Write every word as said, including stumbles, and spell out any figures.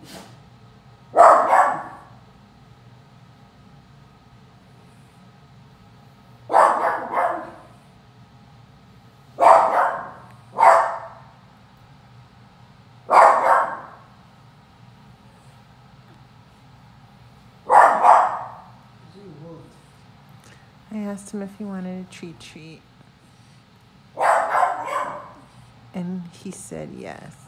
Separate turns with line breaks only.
I asked him if he wanted a treat treat, and he said yes.